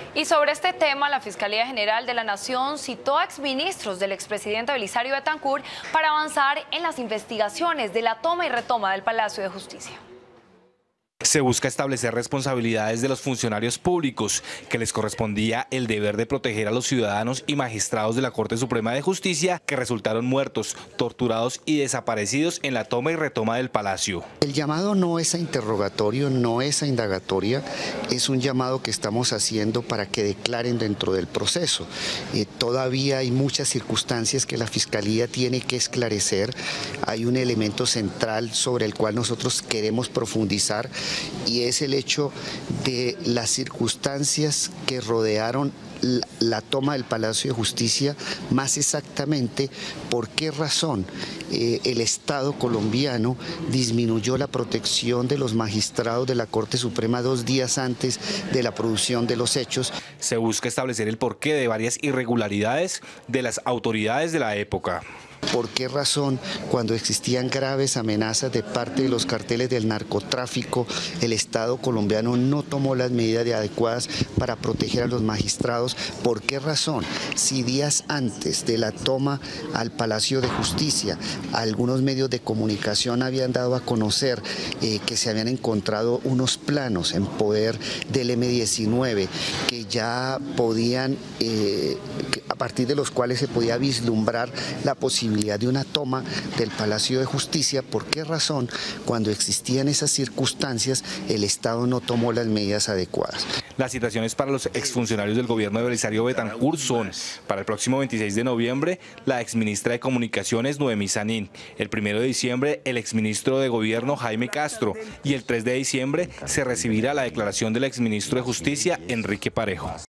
Y sobre este tema, la Fiscalía General de la Nación citó a exministros del expresidente Belisario Betancur para avanzar en las investigaciones de la toma y retoma del Palacio de Justicia. Se busca establecer responsabilidades de los funcionarios públicos, que les correspondía el deber de proteger a los ciudadanos y magistrados de la Corte Suprema de Justicia que resultaron muertos, torturados y desaparecidos en la toma y retoma del Palacio. El llamado no es a interrogatorio, no es a indagatoria, es un llamado que estamos haciendo para que declaren dentro del proceso. Todavía hay muchas circunstancias que la Fiscalía tiene que esclarecer. Hay un elemento central sobre el cual nosotros queremos profundizar, y es el hecho de las circunstancias que rodearon la toma del Palacio de Justicia, más exactamente por qué razón el Estado colombiano disminuyó la protección de los magistrados de la Corte Suprema 2 días antes de la producción de los hechos. Se busca establecer el porqué de varias irregularidades de las autoridades de la época. ¿Por qué razón, cuando existían graves amenazas de parte de los carteles del narcotráfico, el Estado colombiano no tomó las medidas adecuadas para proteger a los magistrados? ¿Por qué razón, si días antes de la toma al Palacio de Justicia, algunos medios de comunicación habían dado a conocer que se habían encontrado unos planos en poder del M-19 que ya podían, a partir de los cuales se podía vislumbrar la posibilidad de una toma del Palacio de Justicia? ¿Por qué razón, cuando existían esas circunstancias, el Estado no tomó las medidas adecuadas? Las citaciones para los exfuncionarios del gobierno de Belisario Betancur son: para el próximo 26 de noviembre, la exministra de Comunicaciones, Noemí Sanín; el 1 de diciembre, el exministro de Gobierno, Jaime Castro; y el 3 de diciembre se recibirá la declaración del exministro de Justicia, Enrique Parejo.